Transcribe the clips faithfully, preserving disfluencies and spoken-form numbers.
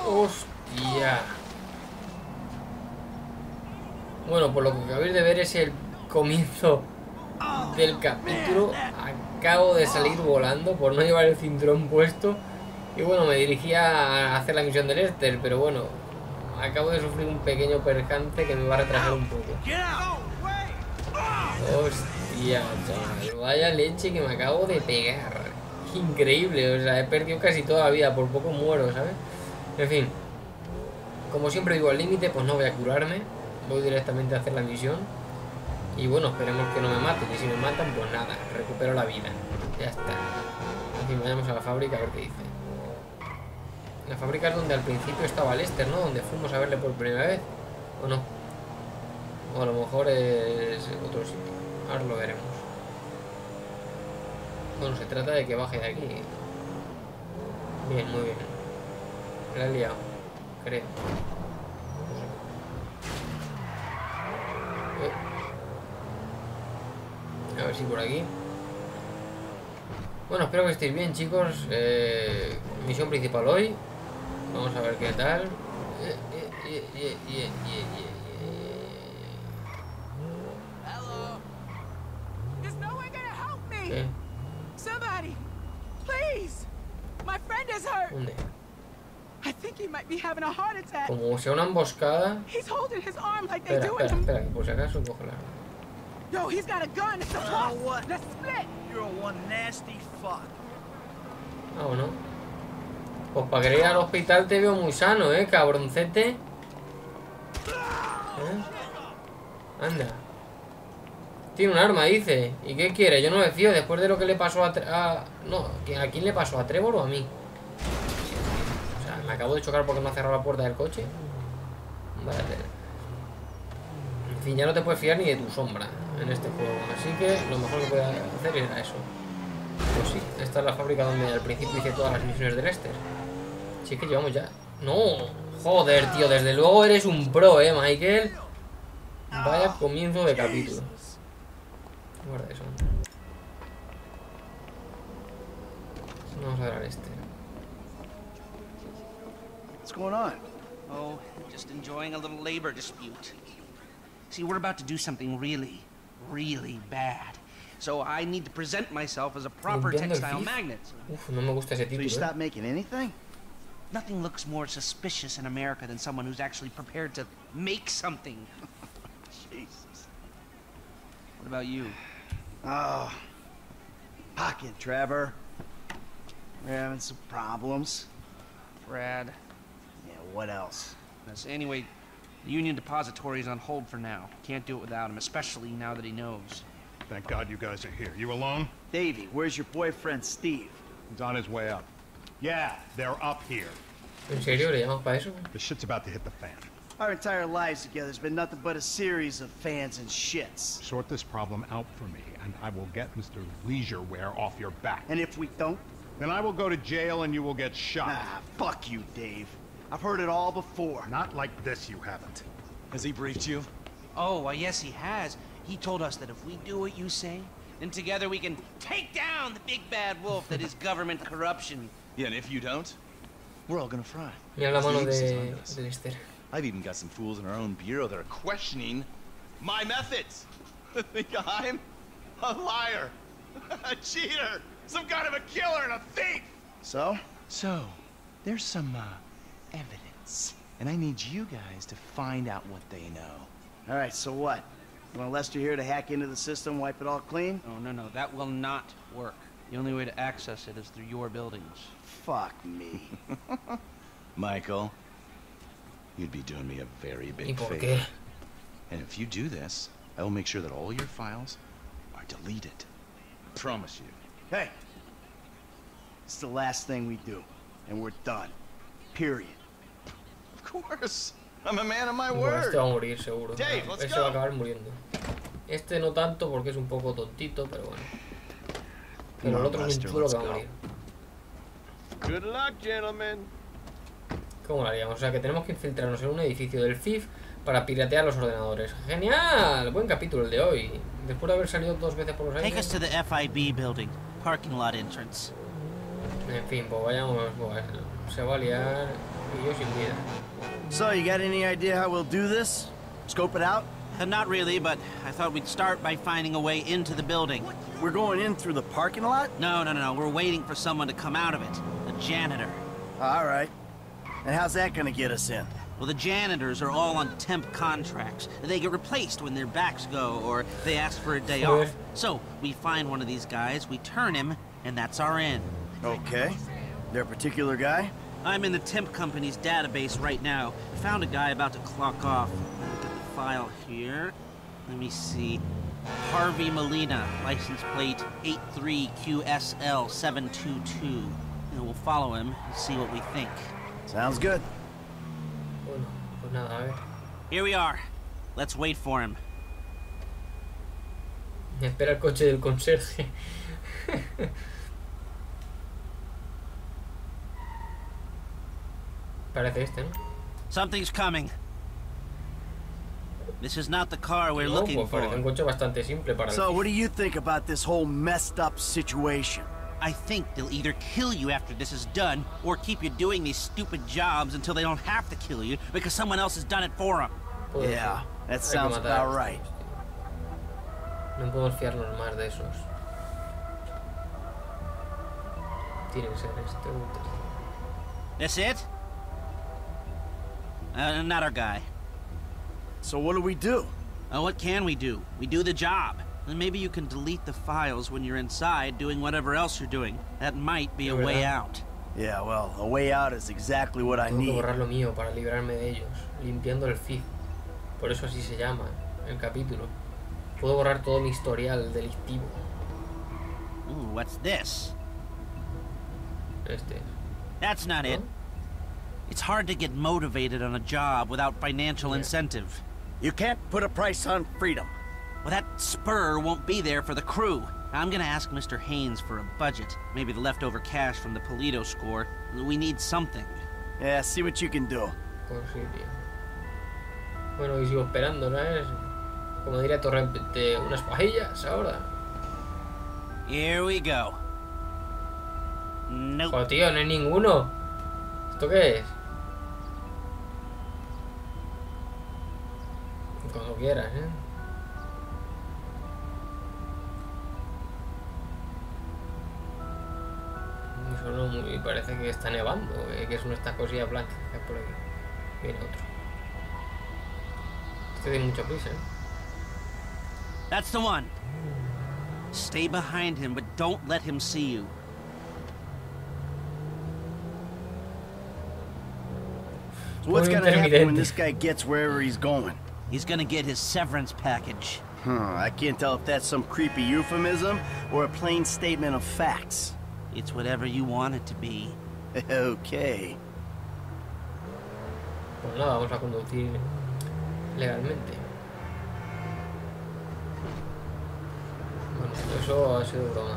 Hostia. Bueno, por lo que acabáis de ver es el comienzo del capítulo. Acabo de salir volando por no llevar el cinturón puesto. Y bueno, me dirigía a hacer la misión de Lester, pero bueno, acabo de sufrir un pequeño percance que me va a retrasar un poco. Hostia, chaval, vaya leche que me acabo de pegar. Increíble, o sea, he perdido casi toda la vida, por poco muero, ¿sabes? En fin, como siempre vivo al límite, pues no voy a curarme. Voy directamente a hacer la misión. Y bueno, esperemos que no me maten. Y si me matan, pues nada, recupero la vida. Ya está. En fin, vayamos a la fábrica a ver qué dice. La fábrica es donde al principio estaba Lester, ¿no? Donde fuimos a verle por primera vez. ¿O no? O a lo mejor es otro sitio. Ahora lo veremos. Bueno, se trata de que baje de aquí. Bien, muy bien. La he liado, creo. A ver si por aquí. Bueno, espero que estéis bien, chicos. eh, Misión principal hoy. Vamos a ver qué tal. eh, eh, eh, eh, eh, eh, eh. ¿Qué? Somebody, please. My friend is hurt. ¿Dónde? I think he might be having a heart attack. Como sea una emboscada. He's holding his arm like they Espera, do in espera, them. espera, que por si acaso cojo la... Yo, he's got a gun. It's a plus. what? Let's split. You're one nasty fuck. Ah, ¿o no? Pues para querer ir al hospital te veo muy sano, ¿eh, cabroncete? ¿Eh? Anda. Tiene un arma, dice. ¿Y qué quiere? Yo no me fío después de lo que le pasó a... a... No, ¿a quién le pasó? ¿A Trevor o a mí? O sea, me acabo de chocar porque no ha cerrado la puerta del coche. Vale. En fin, ya no te puedes fiar ni de tu sombra en este juego. Así que lo mejor que puedo hacer era eso. Pues sí, esta es la fábrica donde al principio hice todas las misiones de Lester. Sí que llevamos ya... ¡No! Joder, tío, desde luego eres un pro, ¿eh, Michael? Vaya comienzo de capítulo. Guarda eso. Vamos a ver a Lester. What's going on? Oh, just enjoying a little labor dispute. See, we're about to do something really, really bad. So I need to present myself as a proper textile magnet. Uf, no me gusta ese So you título, stopped ¿eh? making anything? Nothing looks more suspicious in America than someone who's actually prepared to make something. Jesus. What about you? Oh, pocket, Trevor. We're having some problems. Brad. Yeah, what else? Yes, anyway, the Union Depository is on hold for now. Can't do it without him, especially now that he knows. Thank God you guys are here. You alone? Davey, where's your boyfriend, Steve? He's on his way up. Yeah, they're up here. ¿En serio le llamamos para eso? The shit's about to hit the fan. Our entire lives together has been nothing but a series of fans and shits. Sort this problem out for me, and I will get Mister Leisureware off your back. And if we don't? Then I will go to jail and you will get shot. Ah, fuck you, Dave. I've heard it all before. Not like this, you haven't. Has he briefed you? Oh, well, yes, he has. He told us that if we do what you say, then together we can take down the big bad wolf that is government corruption. Yeah, and if you don't, we're all gonna fry. Mira la mano Steve's is de, on this. de Lester. I've even got some fools in our own bureau that are questioning my methods. They think I'm a liar, a cheater, some kind of a killer and a thief. So? So, there's some uh, evidence, and I need you guys to find out what they know. All right, so what? You want Lester here to hack into the system, wipe it all clean? Oh, no, no, that will not work. The only way to access it is through your buildings. Fuck me. Michael, you'd be doing me a very ¿Y big por qué? favor. And if you do this, I will make sure that all your files are deleted. I promise you. Hey, it's the last thing we do, and we're done. Period. Of course. I'm a man of my Bueno, word. este va a morir seguro. Dave, let's Este va a go. acabar muriendo. Este no tanto porque es un poco tontito, pero bueno. Pero Come el on, otro es un Lester, chulo let's que va a go. morir. Good luck, gentlemen. ¿Cómo lo haríamos? O sea que tenemos que infiltrarnos en un edificio del F I F para piratear los ordenadores. ¡Genial! Buen capítulo el de hoy. Después de haber salido dos veces por los Take us aires. to the F I B building, parking lot entrance. En fin, pues vayamos. Pues, se va a liar. Y yo sin vida. So, you got any idea how we'll do this? Scope it out? Uh, not really, but I thought we'd start by finding a way into the building. We're going in through the parking lot? No, no, no, no. We're waiting for someone to come out of it. A janitor. All right. And how's that gonna get us in? Well, the janitors are all on temp contracts. They get replaced when their backs go, or they ask for a day Sure. off. So, we find one of these guys, we turn him, and that's our in. Okay. There a particular guy? I'm in the temp company's database right now. I found a guy about to clock off. Look at the file here. Let me see. Harvey Molina, license plate eight three Q S L seven two two. You know, we'll follow him and see what we think. Sounds good. Bueno, pues nada, a ver. Here we are. Let's wait for him. Me espera el coche del conserje. Parece este, ¿no? Something's coming. This is not the car we're No, looking pues parece un for. coche bastante simple para So, el... what do you think about this whole messed up situation? I think they'll either kill you after this is done, or keep you doing these stupid jobs until they don't have to kill you because someone else has done it for them. Puede Yeah, ser. that Hay que sounds matar a about estos, right. tío. No podemos fiarnos más de esos. Tiene que ser este u otro. That's it? Uh, not our guy. So, what do we do? Uh, what can we do? We do the job. And maybe you can delete the files when you're inside doing whatever else you're doing. That might be a De way verdad. out. Yeah, well, a way out is exactly what I Tengo que need. borrar lo mío para librarme de ellos, limpiando el feed. Por eso así se llama el capítulo. Puedo borrar todo mi historial delictivo. Ooh, what's this? Este. That's not it. ¿No? It's hard to get motivated on a job without financial Yeah. incentive. You can't put a price on freedom. Well, that spur won't be there for the crew. I'm gonna ask Mister Haynes for a budget. Maybe the leftover cash from the Polito score. We need something. Yeah, see what you can do. Pues sí, tío. Bueno, y sigo esperando, ¿sabes? Como diría Torrente, unas pajillas ahora. Here we go. Nope. Joder, tío, no hay ninguno. ¿Esto qué es? Cuando quieras, ¿eh? Y solo muy, parece que está nevando, eh, que es una de estas cosillas blancas que hay por aquí. Viene otro. Este tiene mucha prisa, ¿eh? That's the one. Stay behind him, but don't let him see you. So what's Muy gonna happen when intermitente. this guy gets wherever he's going? He's gonna get his severance package. Huh, I can't tell if that's some creepy euphemism or a plain statement of facts. It's whatever you want it to be. Okay. Pues nada, vamos a conducir legalmente. Bueno, eso ha sido broma.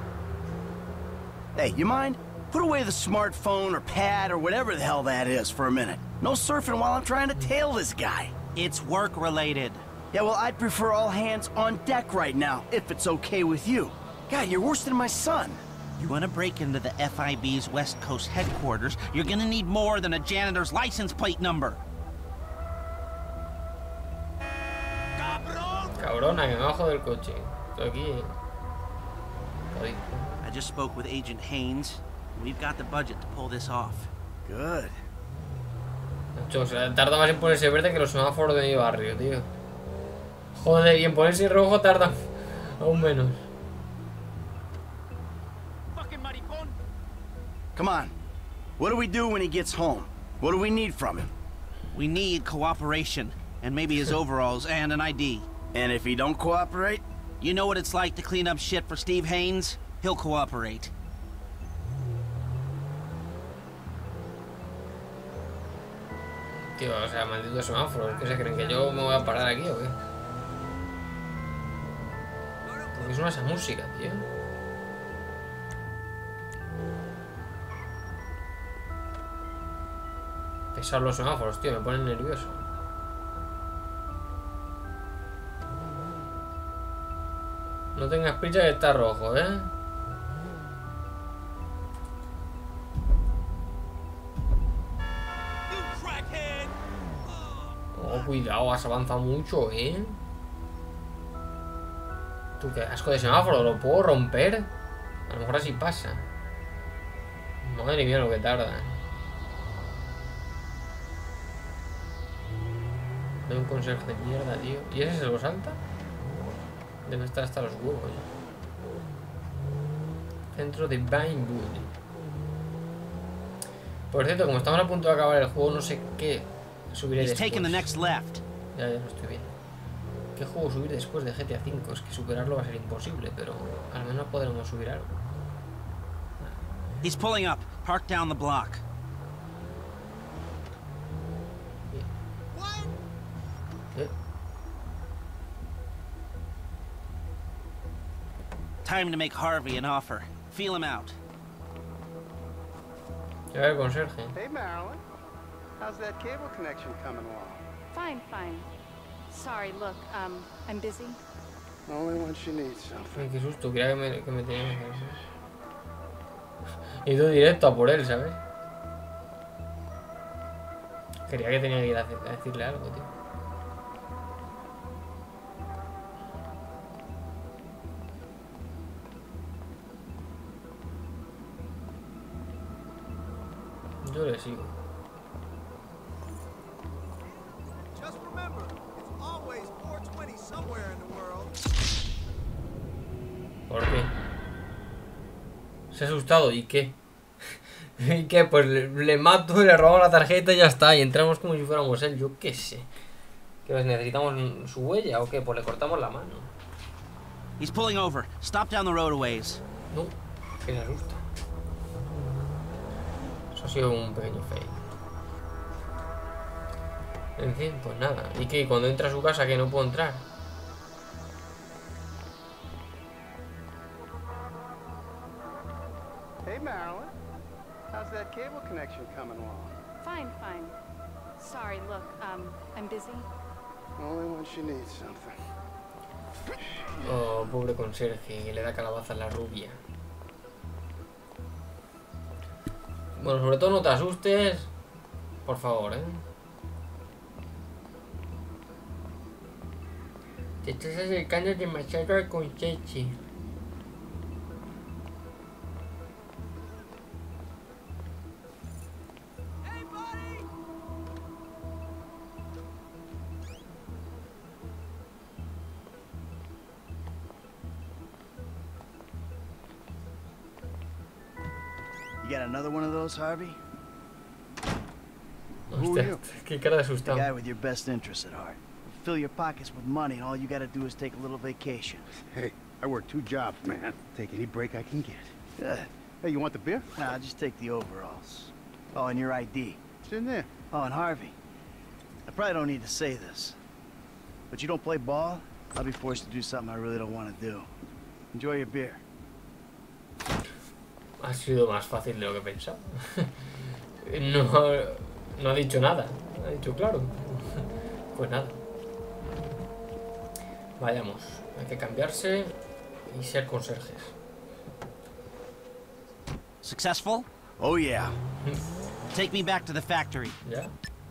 Hey, you mind? Put away the smartphone or pad or whatever the hell that is for a minute. No surfing while I'm trying to tail this guy. It's work-related. Yeah, well, I'd prefer all hands on deck right now, if it's okay with you. God, you're worse than my son. You want to break into the F I B's West Coast headquarters, you're gonna need more than a janitor's license plate number. Cabrona, que me bajo del coche. Estoy aquí. Jodido. I just spoke with Agent Haynes. We've got the budget to pull this off. Good. Nacho, o sea, tarda más en ponerse verde que los semáforos de mi barrio, tío. Joder, y en ponerse rojo tarda aún menos. Come on. What do we do when he gets home? What do we need from him? We need cooperation, and maybe his overalls and an I D. And if he don't cooperate? You know what it's like to clean up shit for Steve Haynes? He'll cooperate. Tío, o sea, malditos semáforos. ¿Qué se creen? ¿Que yo me voy a parar aquí o qué? ¿Por qué suena esa música, tío? Pesar los semáforos, tío, me ponen nervioso. No tengas prisa que está rojo, ¿eh? Oh, cuidado, has avanzado mucho, ¿eh? Tú, qué asco de semáforo, ¿lo puedo romper? A lo mejor así pasa. Madre mía, lo que tarda. De un conserje de mierda, tío. ¿Y ese se lo salta? Debe estar hasta los huevos, ¿eh? Centro de Vinewood. Por cierto, como estamos a punto de acabar el juego, no sé qué subiré He's después. taking the next left. Ya, ya lo estoy viendo. ¿Qué juego subir después de G T A cinco? Es que superarlo va a ser imposible, pero al menos podremos subir algo. He's pulling up. Park down the block. ¿Eh? Time to make Harvey an offer. Feel him out. A ver, conserje. Hey, Marilyn. How's that cable connection coming along? Fine, fine. Sorry, look, um, I'm busy. Only when she needs something. Ay, qué susto, creía que me, que me tenía que hacer. He ido directo a por él, ¿sabes? Creía que tenía que ir a, a decirle algo, tío. Yo le sigo. Just remember, it's always four twenty somewhere in the world. ¿Por qué? Se ha asustado, ¿y qué? ¿Y qué? Pues le, le mato y le robo la tarjeta y ya está. Y entramos como si fuéramos él, yo qué sé. ¿Qué ves? ¿Necesitamos su huella o qué? Pues le cortamos la mano. He's pulling over. Stop down the road a ways. No, que se asusta. Eso ha sido un pequeño fail. En fin, pues nada. ¿Y qué? Cuando entra a su casa, que no puedo entrar. Hey, Marilyn. How's that cable connection coming along? Fine, fine. Sorry, look, um, I'm busy. Only when she needs something. Oh, pobre conserje, que le da calabaza a la rubia. Bueno, sobre todo no te asustes. Por favor, ¿eh? Te estás acercando demasiado al conserje. Hey, buddy! You got another one of those, Harvey? Who are Hostia, you? qué cara de The asustado. guy with your best interests at heart. Fill your pockets with money, and all you gotta do is take a little vacation. Hey, I work two jobs, man. Take any break I can get. Good. Hey, you want the beer? Nah, just take the overalls. Oh, and your I D. It's in there. Oh, and Harvey. I probably don't need to say this, but you don't play ball, I'll be forced to do something I really don't want to do. Enjoy your beer. Ha sido más fácil de lo que pensaba. No, no ha dicho nada. Ha dicho claro. Pues nada. Vayamos. Hay que cambiarse y ser conserjes. Successful? Oh, yeah. Take me back to the factory. ¿Ya?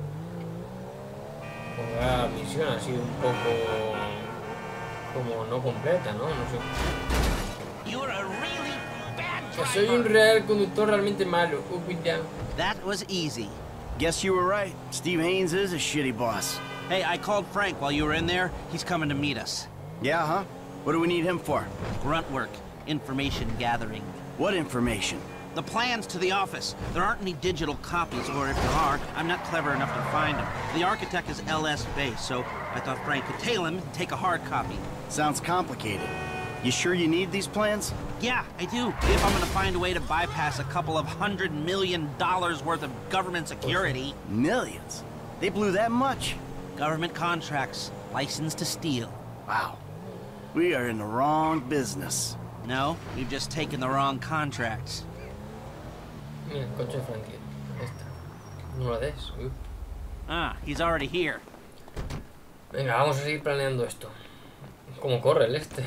Pues la misión ha sido un poco como no completa, ¿no? No sé. You're a really bad Que soy un real conductor realmente malo. Oh, cuidado. That was easy. Guess you were right. Steve Haynes is a shitty boss. Hey, I called Frank while you were in there. He's coming to meet us. Yeah, huh? What do we need him for? Grunt work. Information gathering. What information? The plans to the office. There aren't any digital copies, or if there are, I'm not clever enough to find them. The architect is L S Base, so I thought Frank could tail him and take a hard copy. Sounds complicated. You sure you need these plans? Yeah, I do. If I'm gonna find a way to bypass a couple of hundred million dollars worth of government security. Millions? They blew that much? Government contracts. License to steal. Wow. We are in the wrong business. No, we've just taken the wrong contracts. Mira, el coche de Franklin. Ahí está. No lo des. Uy. Ah, he's already here. Venga, vamos a seguir planeando esto. ¿Cómo corre el este?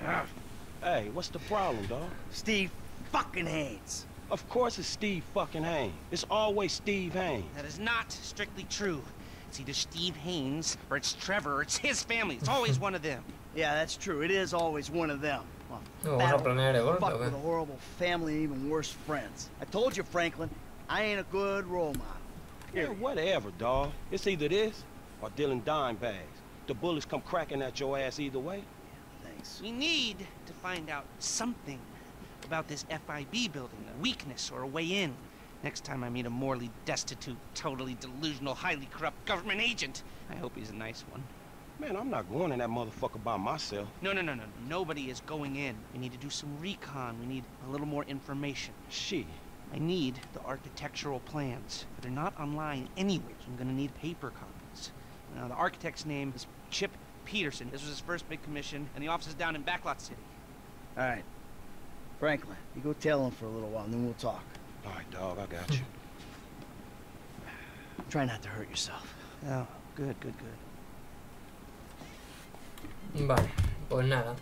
Hey, what's the problem, dog? Steve fucking Haynes. Of course it's Steve fucking Haynes. It's always Steve Haynes. That is not strictly true. It's either Steve Haynes, or it's Trevor, or it's his family. It's always one of them. Yeah, that's true. It is always one of them. Well, No, vamos a planear de golpe, fuck ¿o qué? with a horrible family and even worse friends. I told you, Franklin, I ain't a good role model. Yeah, whatever, dog. It's either this or dealing dime bags. The bullets come cracking at your ass either way. Thanks. We need to find out something about this F I B building, a weakness or a way in. Next time I meet a morally destitute, totally delusional, highly corrupt government agent, I hope he's a nice one. Man, I'm not going in that motherfucker by myself. No, no, no, no. Nobody is going in. We need to do some recon. We need a little more information. Shit. I need the architectural plans. They're not online anywhere. So I'm gonna need paper copies. Now, the architect's name is Chip Peterson. This was his first big commission, and the office is down in Backlot City. All right. Franklin, you go tell him for a little while, and then we'll talk. All right, dog, I got you. Try not to hurt yourself. Oh, good, good, good. Vale, pues nada.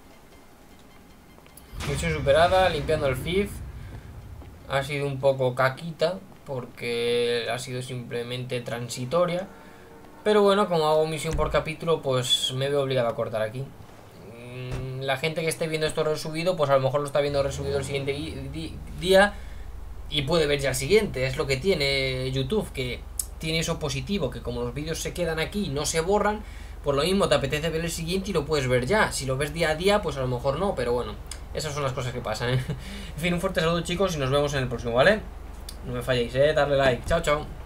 Misión superada, limpiando el F I F. Ha sido un poco caquita, porque ha sido simplemente transitoria. Pero bueno, como hago misión por capítulo, pues me veo obligado a cortar aquí. La gente que esté viendo esto resubido, pues a lo mejor lo está viendo resubido el siguiente día y puede ver ya el siguiente. Es lo que tiene YouTube, que tiene eso positivo, que como los vídeos se quedan aquí y no se borran, por lo mismo te apetece ver el siguiente y lo puedes ver ya. Si lo ves día a día, pues a lo mejor no, pero bueno, esas son las cosas que pasan, ¿eh? En fin, un fuerte saludo, chicos, y nos vemos en el próximo, ¿vale? No me falléis, ¿eh? Darle like. Chao, chao.